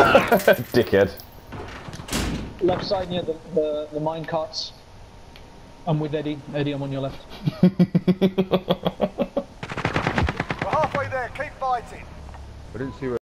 Dickhead. Left side near the mine carts. I'm with Eddie. Eddie, I'm on your left. We're halfway there, keep fighting. I didn't see where